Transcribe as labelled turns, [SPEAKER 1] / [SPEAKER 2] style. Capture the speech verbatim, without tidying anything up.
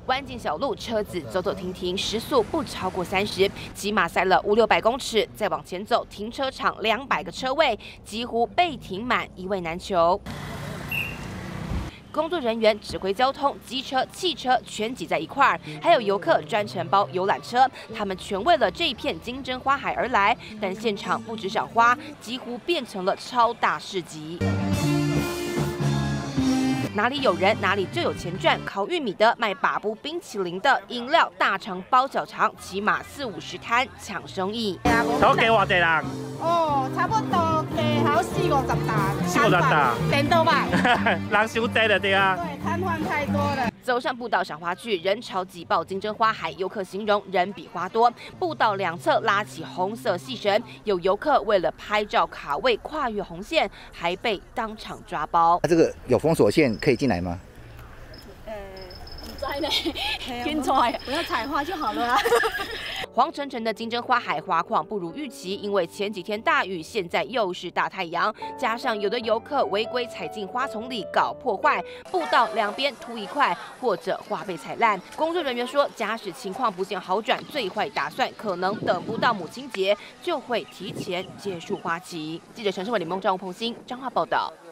[SPEAKER 1] 弯进小路，车子走走停停，时速不超过三十，起码塞了五六百公尺。再往前走，停车场两百个车位几乎被停满，一位难求。 工作人员指挥交通，机车、汽车全挤在一块儿，还有游客专程包游览车，他们全为了这一片金针花海而来。但现场不止赏花，几乎变成了超大市集。 哪里有人，哪里就有钱赚。烤玉米的、卖把布冰淇淋的、饮料大肠包小肠，起码四五十摊抢生意。
[SPEAKER 2] 都幾偌濟人？
[SPEAKER 3] 哦，差不多計好四五十單。
[SPEAKER 2] 四五十單，
[SPEAKER 3] 點到吧？
[SPEAKER 2] 人少濟就對啊。
[SPEAKER 3] 對，攤販太多了。
[SPEAKER 1] 走上步道赏花去，人潮挤爆金针花海，游客形容人比花多。步道两侧拉起红色细绳，有游客为了拍照卡位跨越红线，还被当场抓包。
[SPEAKER 4] 这个有封锁线可以进来吗？
[SPEAKER 3] 呃，唔知呢，天才，不要采花就好了啊。
[SPEAKER 1] 黄澄澄的金针花海花况不如预期，因为前几天大雨，现在又是大太阳，加上有的游客违规踩进花丛里搞破坏，步道两边凸一块，或者花被踩烂。工作人员说，假使情况不见好转，最坏打算可能等不到母亲节就会提前结束花期。记者陈世伟、李梦章、吴鹏兴彰化报道。